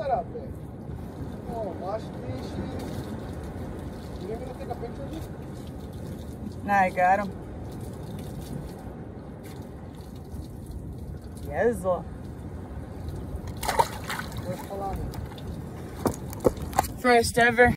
that out there? Oh, wash dishes. You didn't gonna take a picture of it? Nah, I got him. Yes, ó. Where's Palani? First ever.